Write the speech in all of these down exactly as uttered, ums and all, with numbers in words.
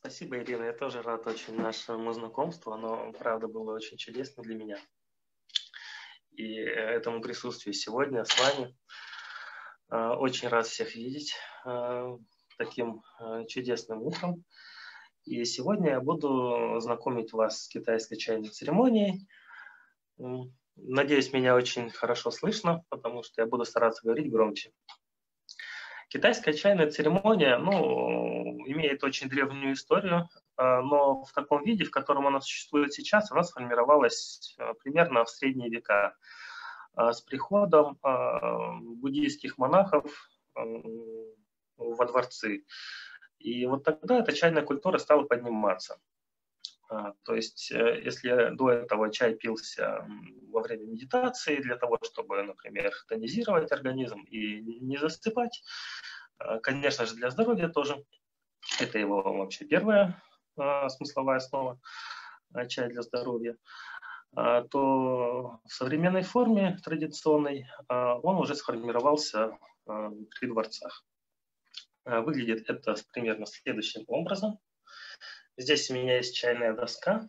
Спасибо, Ирина. Я тоже рад очень нашему знакомству. Оно, правда, было очень чудесно для меня. И этому присутствию сегодня с вами. Очень рад всех видеть таким чудесным утром. И сегодня я буду знакомить вас с китайской чайной церемонией. Надеюсь, меня очень хорошо слышно, потому что я буду стараться говорить громче. Китайская чайная церемония, ну, имеет очень древнюю историю, но в таком виде, в котором она существует сейчас, она сформировалась примерно в средние века с приходом буддийских монахов во дворцы. И вот тогда эта чайная культура стала подниматься. То есть, если до этого чай пился во время медитации для того, чтобы, например, тонизировать организм и не засыпать, конечно же, для здоровья тоже, это его вообще первая смысловая основа, чай для здоровья, то в современной форме традиционной он уже сформировался при дворцах. Выглядит это примерно следующим образом. Здесь у меня есть чайная доска.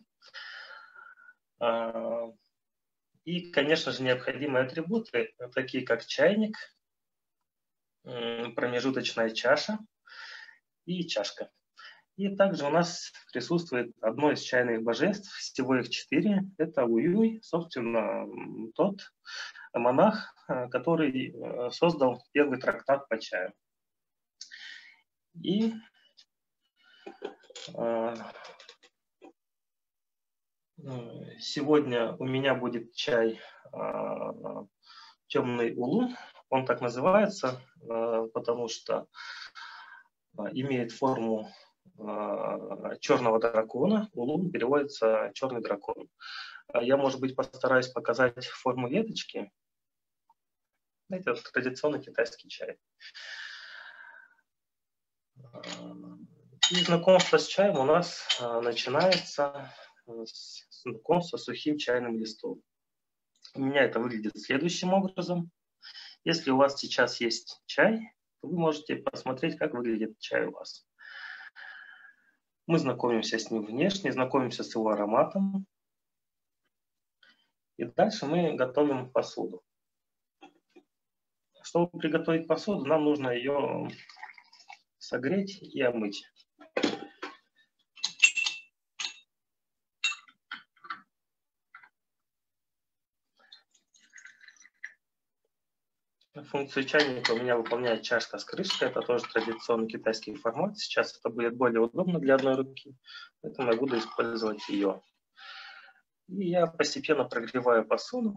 И, конечно же, необходимые атрибуты, такие как чайник, промежуточная чаша и чашка. И также у нас присутствует одно из чайных божеств, всего их четыре. Это Уюй, собственно, тот монах, который создал первый трактат по чаю. И сегодня у меня будет чай темный улун. Он так называется, потому что имеет форму черного дракона. Улун переводится черный дракон. Я, может быть, постараюсь показать форму веточки. Это традиционный китайский чай. И знакомство с чаем у нас начинается с знакомства с сухим чайным листом. У меня это выглядит следующим образом. Если у вас сейчас есть чай, то вы можете посмотреть, как выглядит чай у вас. Мы знакомимся с ним внешне, знакомимся с его ароматом. И дальше мы готовим посуду. Чтобы приготовить посуду, нам нужно ее согреть и омыть. Функцию чайника у меня выполняет чашка с крышкой. Это тоже традиционный китайский формат. Сейчас это будет более удобно для одной руки, поэтому я буду использовать ее. И я постепенно прогреваю посуду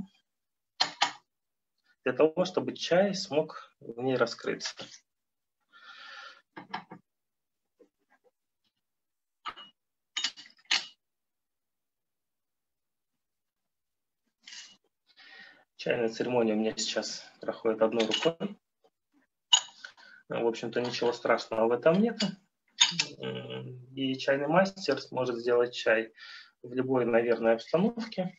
для того, чтобы чай смог в ней раскрыться. Чайная церемония у меня сейчас проходит одной рукой. В общем-то, ничего страшного в этом нет. И чайный мастер сможет сделать чай в любой, наверное, обстановке.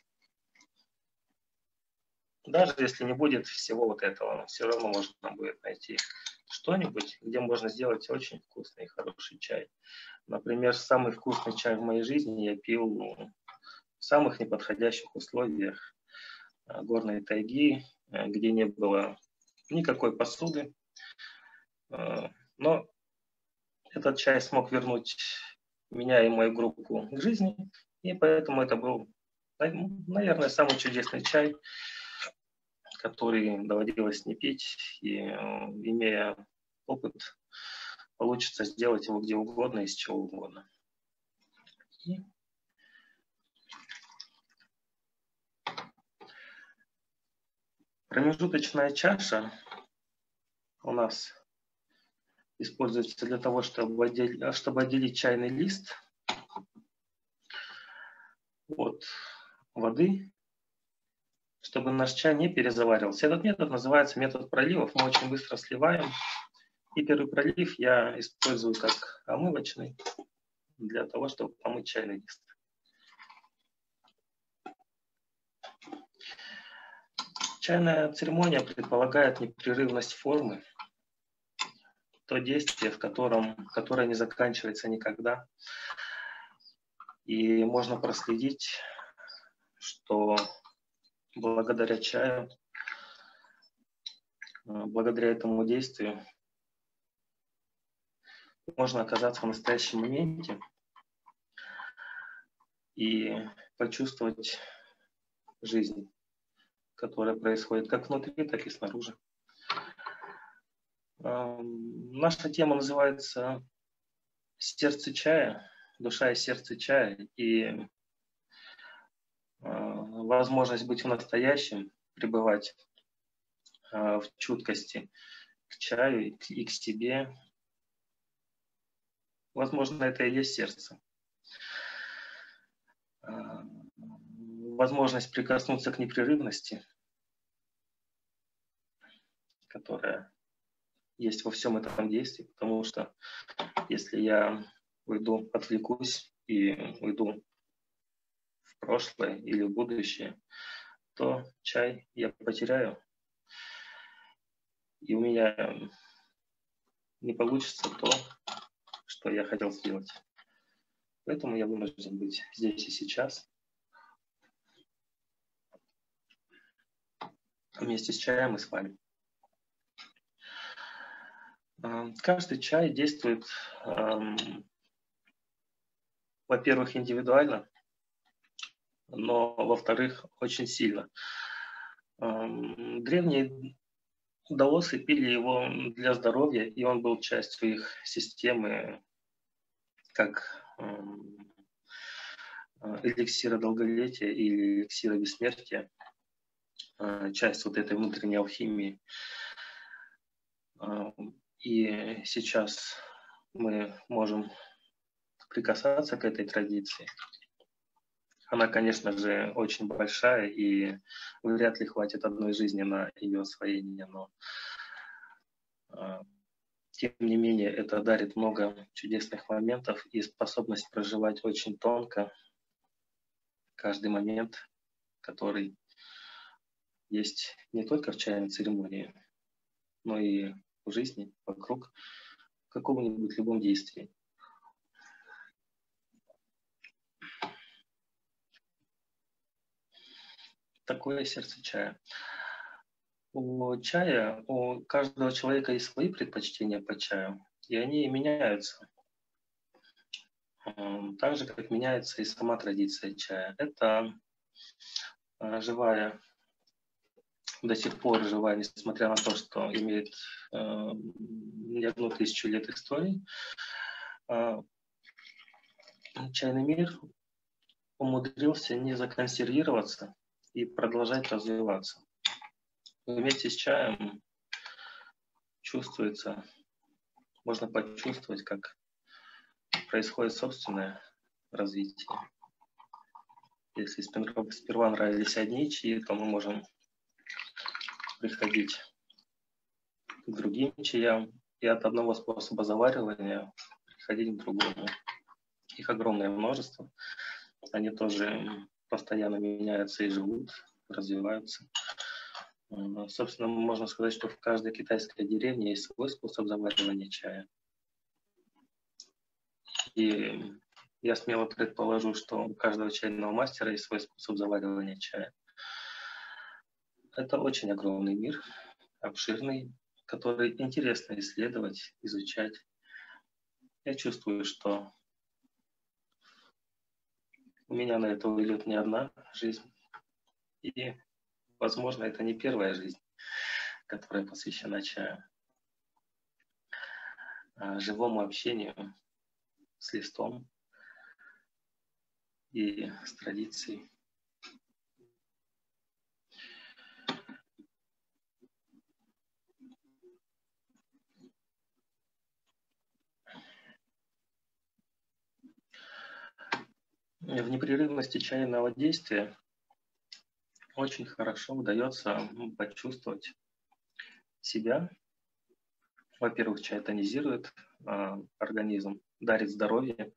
Даже если не будет всего вот этого, все равно можно будет найти что-нибудь, где можно сделать очень вкусный и хороший чай. Например, самый вкусный чай в моей жизни я пил в самых неподходящих условиях горной тайги, где не было никакой посуды. Но этот чай смог вернуть меня и мою группу к жизни, и поэтому это был, наверное, самый чудесный чай, который доводилось не пить, и, имея опыт, получится сделать его где угодно, из чего угодно. И промежуточная чаша у нас используется для того, чтобы отделить, чтобы отделить чайный лист от воды, чтобы наш чай не перезаваривался. Этот метод называется метод проливов. Мы очень быстро сливаем. И первый пролив я использую как омывочный для того, чтобы помыть чайный лист. Чайная церемония предполагает непрерывность формы. то действие, в котором, которое не заканчивается никогда. И можно проследить, что благодаря чаю, благодаря этому действию можно оказаться в настоящем моменте и почувствовать жизнь, которая происходит как внутри, так и снаружи. Наша тема называется «Сердце чая», «Душа и сердце чая». И возможность быть в настоящем, пребывать в чуткости к чаю и к себе. Возможно, это и есть сердце. Возможность прикоснуться к непрерывности, которая есть во всем этом действии, потому что если я уйду, отвлекусь и уйду в прошлое или в будущее, то чай я потеряю, и у меня не получится то, что я хотел сделать. Поэтому я вынужден быть здесь и сейчас, вместе с чаем и с вами. Каждый чай действует, во-первых, индивидуально, но, во-вторых, очень сильно. Древние даосы пили его для здоровья, и он был частью их системы, как эликсира долголетия или эликсира бессмертия, часть вот этой внутренней алхимии. И сейчас мы можем прикасаться к этой традиции. Она, конечно же, очень большая, и вряд ли хватит одной жизни на ее освоение, но тем не менее это дарит много чудесных моментов и способность проживать очень тонко каждый момент, который есть не только в чайной церемонии, но и в жизни, вокруг, в каком-нибудь любом действии. Такое сердце чая. У чая, у каждого человека есть свои предпочтения по чаю, и они меняются. Так же, как меняется и сама традиция чая. Это живая, до сих пор живая, несмотря на то, что имеет не одну тысячу лет истории. Чайный мир умудрился не законсервироваться и продолжать развиваться. Вместе с чаем чувствуется, можно почувствовать, как происходит собственное развитие. Если сперва нравились одни чаи, то мы можем приходить к другим чаям и от одного способа заваривания приходить к другому. Их огромное множество. Они тоже постоянно меняются и живут, развиваются. Собственно, можно сказать, что в каждой китайской деревне есть свой способ заваривания чая. И я смело предположу, что у каждого чайного мастера есть свой способ заваривания чая. Это очень огромный мир, обширный, который интересно исследовать, изучать. Я чувствую, что у меня на это уйдет не одна жизнь. И, возможно, это не первая жизнь, которая посвящена чаю. А живому общению с листом и с традицией. В непрерывности чайного действия очень хорошо удается почувствовать себя. Во-первых, чай тонизирует э, организм, дарит здоровье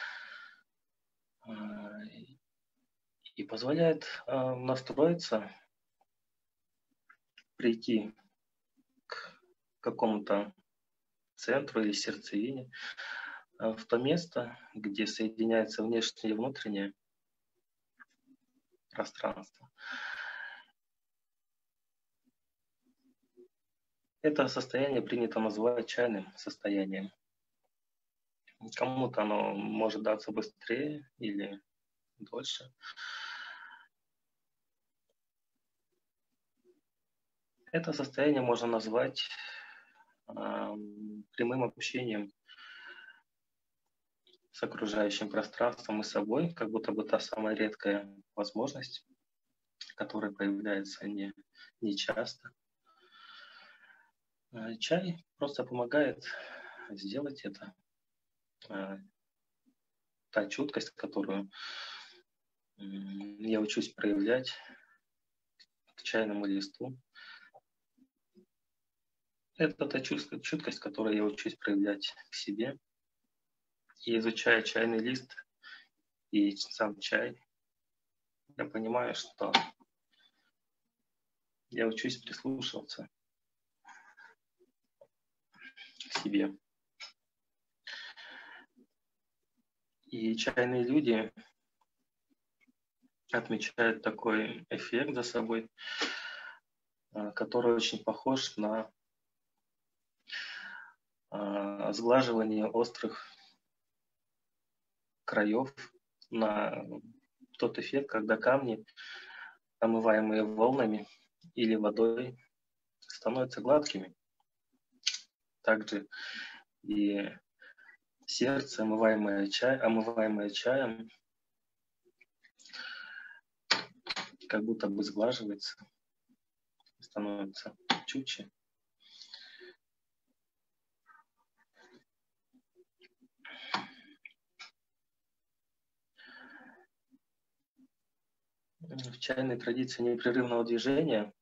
э, и позволяет э, настроиться, прийти к какому-то центру или сердцевине, в то место, где соединяется внешнее и внутреннее пространство. Это состояние принято называть чайным состоянием. Кому-то оно может даться быстрее или дольше. Это состояние можно назвать э, прямым общением с окружающим пространством и собой, как будто бы та самая редкая возможность, которая появляется не, не часто. Чай просто помогает сделать это. Та чуткость, которую я учусь проявлять к чайному листу, это та чуткость, которую я учусь проявлять к себе. И изучая чайный лист и сам чай, я понимаю, что я учусь прислушиваться к себе. И чайные люди отмечают такой эффект за собой, который очень похож на сглаживание острых краев, на тот эффект, когда камни, омываемые волнами или водой, становятся гладкими. Также и сердце, омываемое, чай, омываемое чаем, как будто бы сглаживается, становится чутче. В чайной традиции непрерывного движения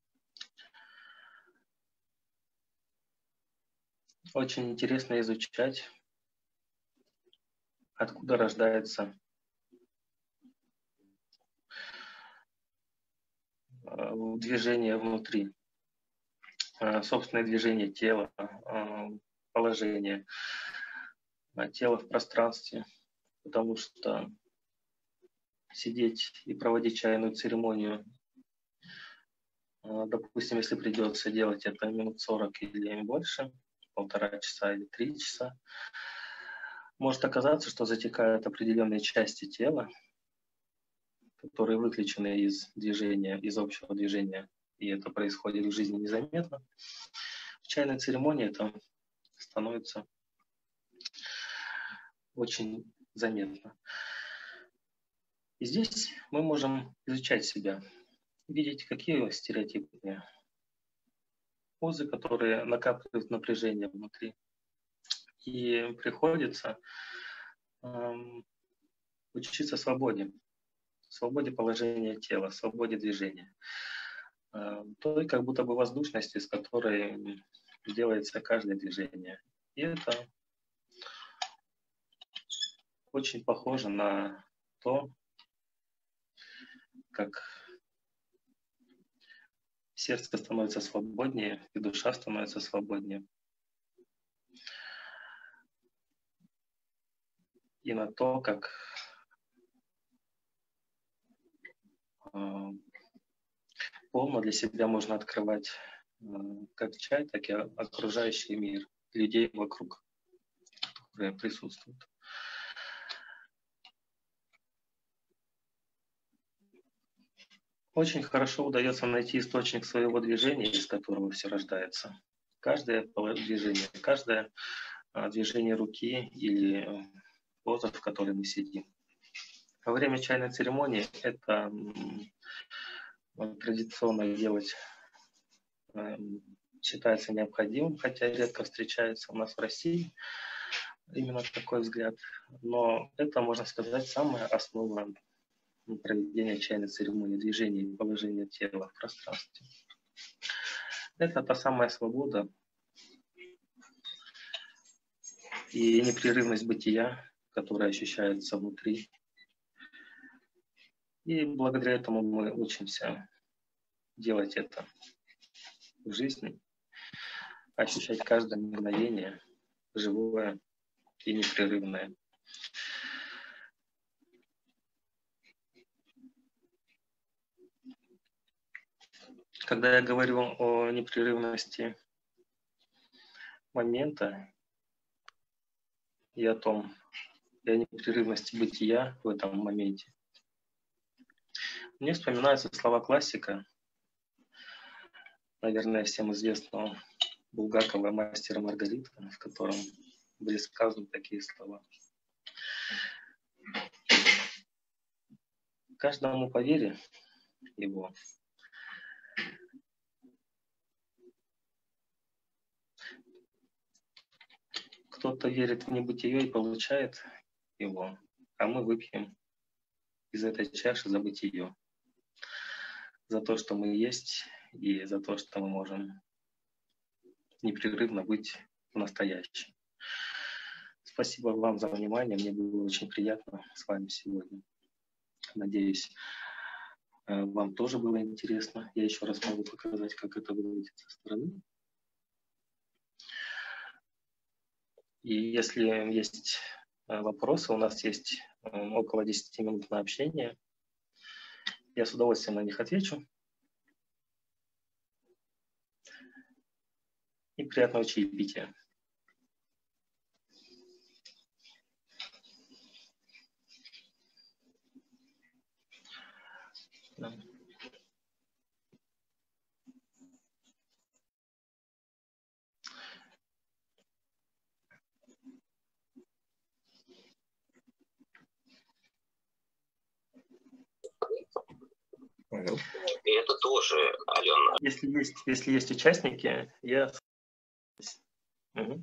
очень интересно изучать, откуда рождается движение внутри, собственное движение тела, положение тела в пространстве, потому что сидеть и проводить чайную церемонию, допустим, если придется делать это минут сорок или больше, полтора часа или три часа, может оказаться, что затекают определенные части тела, которые выключены из движения, из общего движения, и это происходит в жизни незаметно. В чайной церемонии это становится очень заметно. И здесь мы можем изучать себя, видеть, какие стереотипные позы, которые накапливают напряжение внутри. И приходится эм, учиться свободе, свободе положения тела, свободе движения. Э, той как будто бы воздушности, с которой делается каждое движение. И это очень похоже на то, как сердце становится свободнее, и душа становится свободнее. И на то, как э, полно для себя можно открывать э, как чай, так и окружающий мир, людей вокруг, которые присутствуют. Очень хорошо удается найти источник своего движения, из которого все рождается. Каждое движение, каждое движение руки или поза, в которой мы сидим. Во время чайной церемонии это традиционно делать считается необходимым, хотя редко встречается у нас в России именно такой взгляд. Но это, можно сказать, самая основа проведения чайной церемонии, движения и положения тела в пространстве. Это та самая свобода и непрерывность бытия, которая ощущается внутри. И благодаря этому мы учимся делать это в жизни. ощущать каждое мгновение, живое и непрерывное. Когда я говорю о непрерывности момента и о том, и о непрерывности бытия в этом моменте, мне вспоминаются слова классика, наверное, всем известного Булгакова «Мастера и Маргарита», в котором были сказаны такие слова. Каждому по вере его. Кто-то верит в небытие и получает его, а мы выпьем из этой чаши за бытие, за то, что мы есть, и за то, что мы можем непрерывно быть в настоящем. Спасибо вам за внимание, мне было очень приятно с вами сегодня. Надеюсь, вам тоже было интересно. Я еще раз могу показать, как это выглядит со стороны. И если есть вопросы, у нас есть около десяти минут на общение. Я с удовольствием на них отвечу. И приятного чаепития. Да. И это тоже, Алена. Если есть, если есть участники, я... Угу.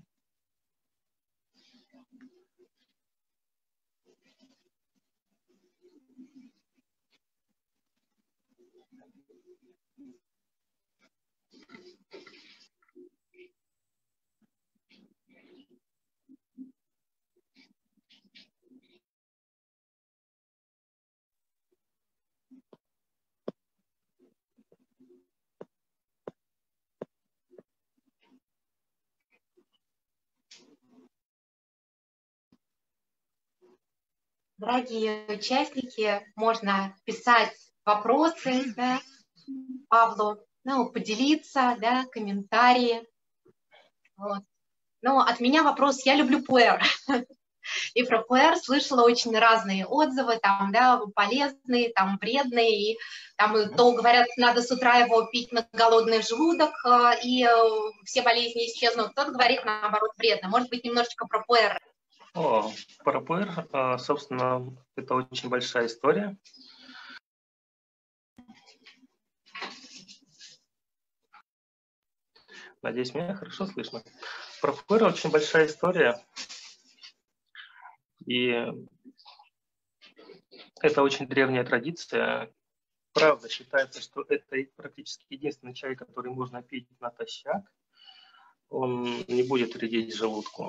Дорогие участники, можно писать вопросы, да, Павлу, ну, поделиться, да, комментарии. Вот. Ну, от меня вопрос, я люблю пуэр. И про пуэр слышала очень разные отзывы, там, да, полезные, там, вредные, и там то говорят, надо с утра его пить на голодный желудок, и все болезни исчезнут, кто-то говорит, наоборот, вредно. Может быть, немножечко про пуэр. О, про пуэр, собственно, это очень большая история. Надеюсь, меня хорошо слышно. Про пуэр очень большая история. И это очень древняя традиция. Правда, считается, что это практически единственный чай, который можно пить натощак. Он не будет вредить желудку.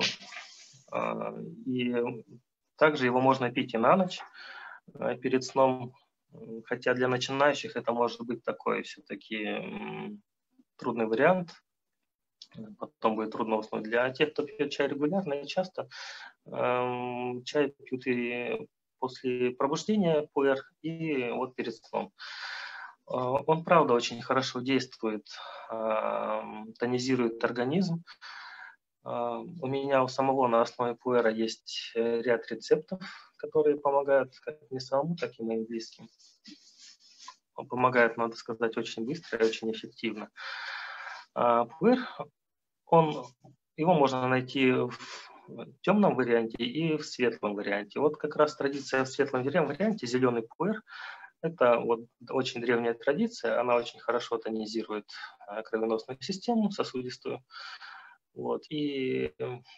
И также его можно пить и на ночь перед сном. Хотя для начинающих это может быть такой все-таки трудный вариант. Потом будет трудно уснуть. Для тех, кто пьет чай регулярно и часто, чай пьют и после пробуждения пуэр, и вот перед сном. Он, правда, очень хорошо действует, тонизирует организм. У меня у самого на основе пуэра есть ряд рецептов, которые помогают как мне самому, так и моим близким. Он помогает, надо сказать, очень быстро и очень эффективно. Пуэр, он, его можно найти в темном варианте и в светлом варианте. Вот как раз традиция в светлом варианте, зеленый пуэр, это вот очень древняя традиция, она очень хорошо тонизирует кровеносную систему сосудистую. Вот, и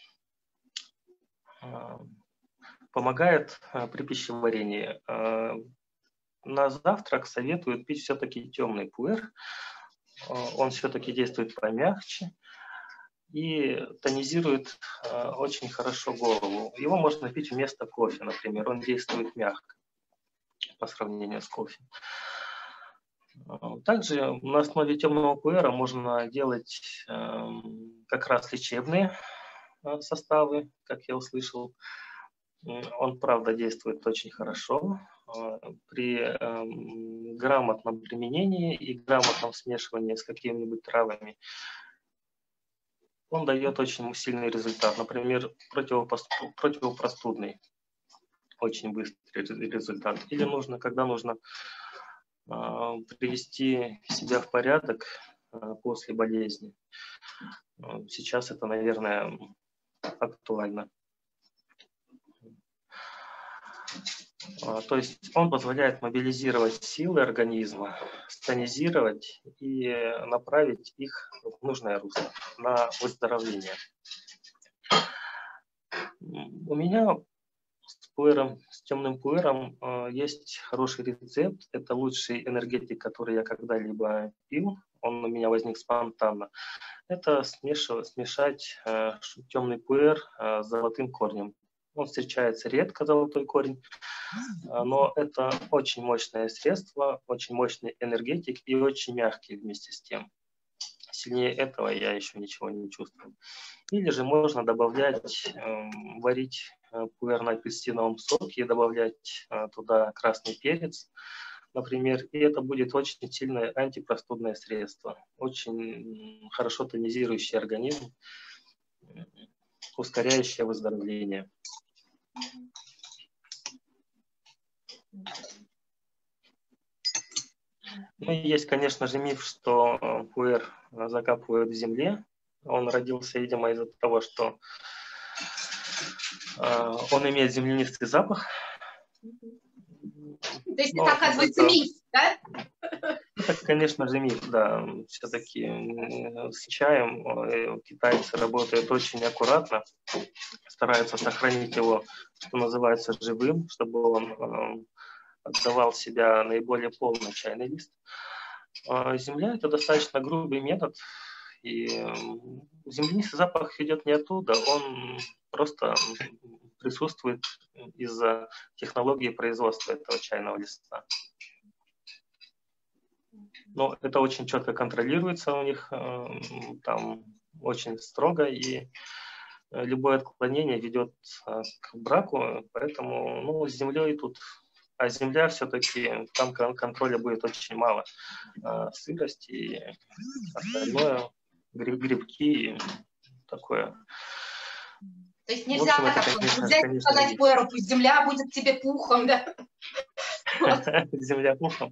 э, помогает э, при пищеварении. Э, на завтрак советуют пить все-таки темный пуэр. Э, он все-таки действует помягче и тонизирует э, очень хорошо голову. Его можно пить вместо кофе, например. Он действует мягко по сравнению с кофе. Также на основе темного пуэра можно делать э, как раз лечебные составы, как я услышал. Он, правда, действует очень хорошо. При э, грамотном применении и грамотном смешивании с какими-нибудь травами он дает очень сильный результат. Например, противопростудный. Очень быстрый результат. Или нужно, когда нужно э, привести себя в порядок э, после болезни. Сейчас это, наверное, актуально. То есть он позволяет мобилизировать силы организма, стонизировать и направить их в нужное русло, на выздоровление. У меня с пуэром, с темным пуэром есть хороший рецепт. Это лучший энергетик, который я когда-либо пил. Он у меня возник спонтанно. Это смешивать, смешать темный пуэр с золотым корнем. Он встречается редко, золотой корень, но это очень мощное средство, очень мощный энергетик и очень мягкий вместе с тем. Сильнее этого я еще ничего не чувствую. Или же можно добавлять, э, варить пуэр на апельсиновом соке и добавлять э, туда красный перец, например, и это будет очень сильное антипростудное средство, очень хорошо тонизирующий организм, ускоряющее выздоровление. Ну, есть, конечно же, миф, что пуэр закапывают в земле. Он родился, видимо, из-за того, что э, он имеет землянистый запах. То есть это, оказывается, это, миф, да? Это, конечно же, миф, да. Все-таки с чаем китайцы работают очень аккуратно, стараются сохранить его, что называется, живым, чтобы он отдавал себя наиболее полный чайный лист. Земля – это достаточно грубый метод, и землянистый запах идет не оттуда, он просто присутствует из-за технологии производства этого чайного листа. Но это очень четко контролируется у них, там очень строго, и любое отклонение ведет к браку, поэтому ну, с землей тут, а земля все-таки, там контроля будет очень мало. Сырость и остальное, грибки и такое. То есть нельзя общем, так, это, конечно, взять и сказать пуэру, пусть земля будет тебе пухом, да? Земля пухом.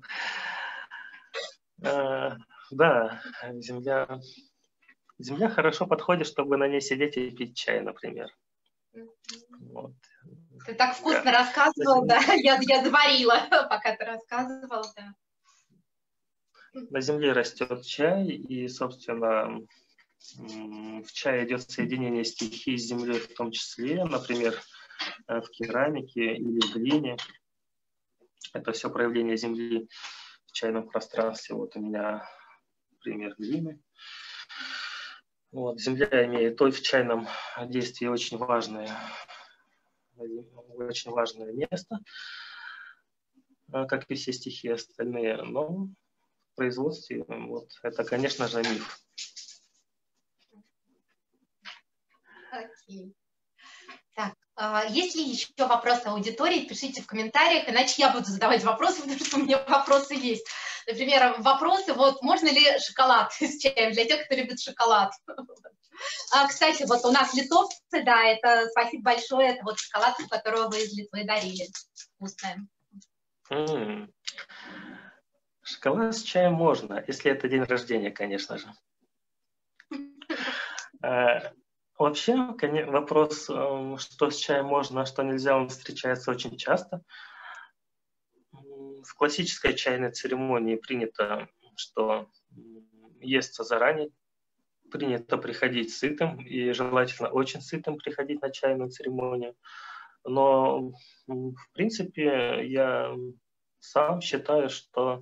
Да, земля, земля хорошо подходит, чтобы на ней сидеть и пить чай, например. Вот. Ты так вкусно да. рассказывал, да? Я, я заварила, пока ты рассказывал, да. На земле растет чай, и, собственно, в чае идет соединение стихий с землей в том числе, например, в керамике или в глине. Это все проявление земли в чайном пространстве. Вот у меня пример глины. Вот, земля имеет в чайном действии очень важное, очень важное место, как и все стихии остальные, но в производстве вот, это, конечно же, миф. Окей. Так, есть ли еще вопросы аудитории? Пишите в комментариях, иначе я буду задавать вопросы, потому что у меня вопросы есть. Например, вопросы, вот, можно ли шоколад с чаем для тех, кто любит шоколад? А, кстати, вот у нас литовцы, да, это спасибо большое, это вот шоколадка, которую вы из Литвы дарили. Вкусная. Mm. Шоколад с чаем можно, если это день рождения, конечно же. Вообще, вопрос, что с чаем можно, а что нельзя, он встречается очень часто. В классической чайной церемонии принято, что естся заранее, принято приходить сытым, и желательно очень сытым приходить на чайную церемонию. Но, в принципе, я сам считаю, что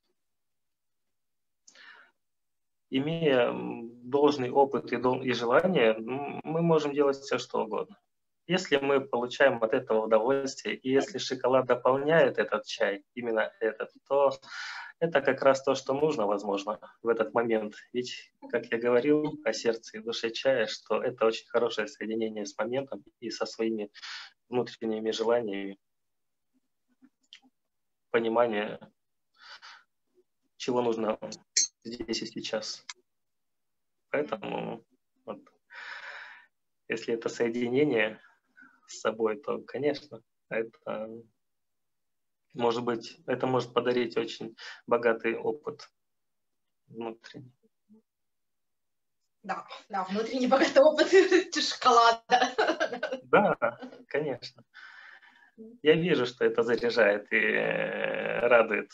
имея должный опыт и, дол- и желание, мы можем делать все, что угодно. Если мы получаем от этого удовольствие, и если шоколад дополняет этот чай, именно этот, то это как раз то, что нужно, возможно, в этот момент. Ведь, как я говорил о сердце и душе чая, что это очень хорошее соединение с моментом и со своими внутренними желаниями, понимание, чего нужно здесь и сейчас. Поэтому, вот, если это соединение с собой, то, конечно, это может быть, это может подарить очень богатый опыт внутренний. Да, да, внутренний богатый опыт шоколада. Да, конечно. Я вижу, что это заряжает и радует.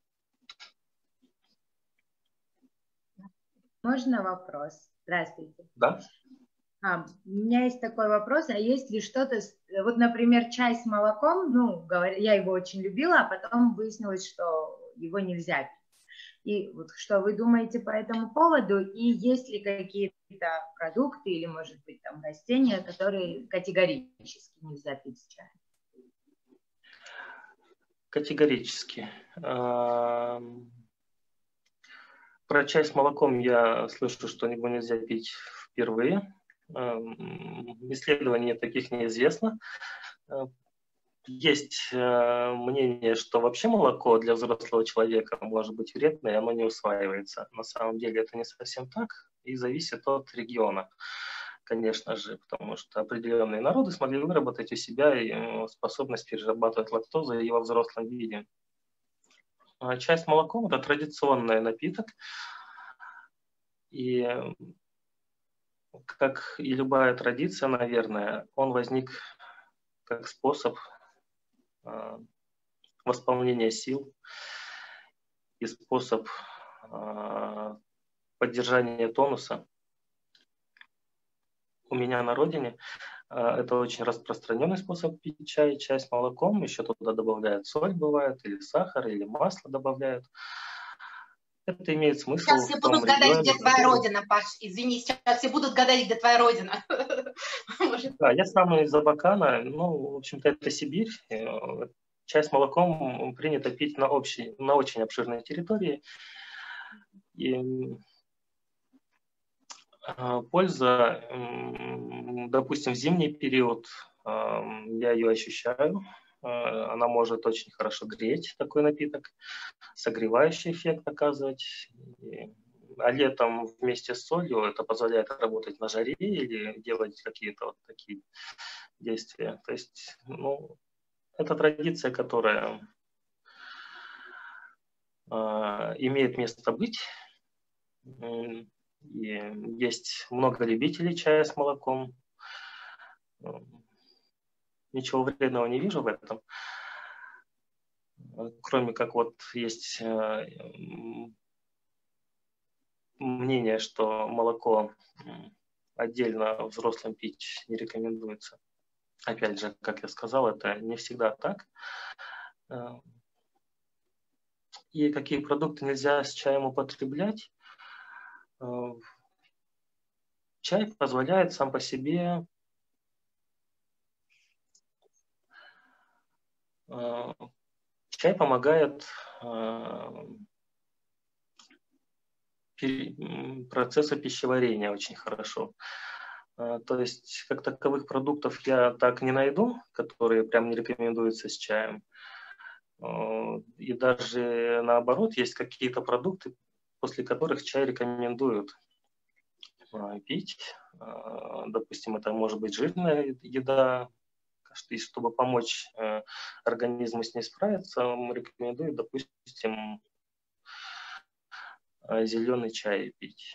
Можно вопрос? Здравствуйте. Да. А, у меня есть такой вопрос, а есть ли что-то, вот, например, чай с молоком, ну, говоря, я его очень любила, а потом выяснилось, что его нельзя пить. И вот что вы думаете по этому поводу, и есть ли какие-то продукты или, может быть, там растения, которые категорически нельзя пить с чаем? Категорически. Про чай с молоком я слышу, что его нельзя пить впервые. Исследований таких неизвестно. Есть мнение, что вообще молоко для взрослого человека может быть вредно, и оно не усваивается. На самом деле это не совсем так и зависит от региона, конечно же, потому что определенные народы смогли выработать у себя способность перерабатывать лактозу и во взрослом виде. Чай с молоком – это традиционный напиток, и как и любая традиция, наверное, он возник как способ восполнения сил и способ поддержания тонуса. У меня на родине это очень распространенный способ пить чай, чай с молоком. Еще туда добавляют соль, бывает, или сахар, или масло добавляют. Это имеет смысл. Сейчас все будут гадать, регионе, где твоя который... родина, Паш. Извини, сейчас все будут гадать, где твоя родина. Да, я сам из Абакана. Ну, в общем-то, это Сибирь. Чай с молоком принято пить на, общей, на очень обширной территории. И польза, допустим, в зимний период я ее ощущаю. Она может очень хорошо греть, такой напиток, согревающий эффект оказывать. А летом вместе с солью это позволяет работать на жаре или делать какие-то вот такие действия. То есть, ну, это традиция, которая э, имеет место быть. И есть много любителей чая с молоком. Ничего вредного не вижу в этом. Кроме как вот есть э, мнение, что молоко отдельно взрослым пить не рекомендуется. Опять же, как я сказал, это не всегда так. И какие продукты нельзя с чаем употреблять? Чай позволяет сам по себе чай помогает процессу пищеварения очень хорошо. То есть, как таковых продуктов я так не найду, которые прям не рекомендуются с чаем. И даже наоборот, есть какие-то продукты, после которых чай рекомендуют пить. Допустим, это может быть жирная еда. И чтобы помочь организму с ней справиться, рекомендуют, допустим, зеленый чай пить.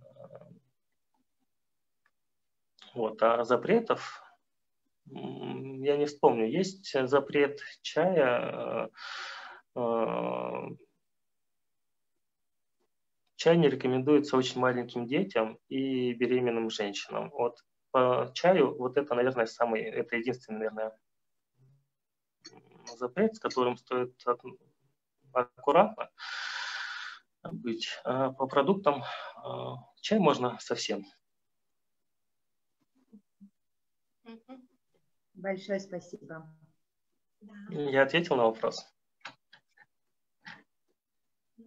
Вот. А запретов я не вспомню. Есть запрет чая. Чай не рекомендуется очень маленьким детям и беременным женщинам. Вот по чаю вот это, наверное, самый, это единственный, наверное, запрет, с которым стоит аккуратно быть. А по продуктам чай можно совсем. Большое спасибо. Я ответил на вопрос.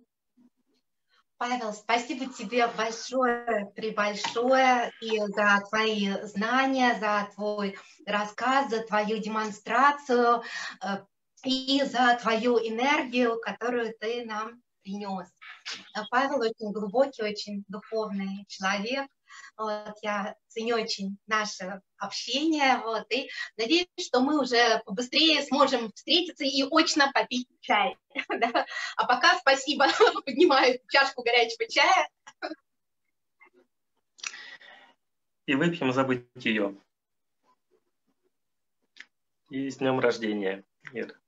Павел, спасибо тебе большое, пребольшое и за твои знания, за твой рассказ, за твою демонстрацию и за твою энергию, которую ты нам принес. Павел очень глубокий, очень духовный человек. Вот, я ценю очень наше общение, вот, и надеюсь, что мы уже побыстрее сможем встретиться и очно попить чай. Да? А пока спасибо, поднимаю чашку горячего чая. И выпьем за бытие. И с днем рождения, Ира.